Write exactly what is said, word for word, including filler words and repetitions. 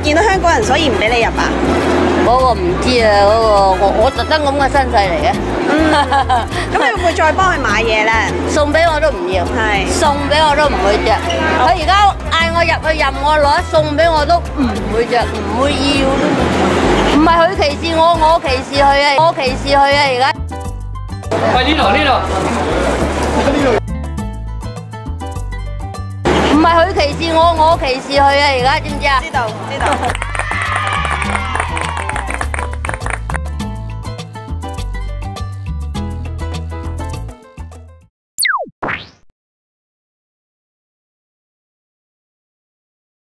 見到香港人，所以唔俾你入啊？ 嗰個唔知啊，嗰個我我特登咁嘅身世嚟嘅。 嗯，咁你會唔會再幫佢買嘢咧？ 送俾我都唔要， 係送俾我都唔會着。佢而家嗌我入去任我攞，送俾我都唔會着，唔會要都。唔係佢歧視我，我歧視佢啊！我歧視佢啊！而家。 喂，呢度呢度。 唔係佢歧視我，我歧視佢啊！而家知唔知啊？ 知道知道。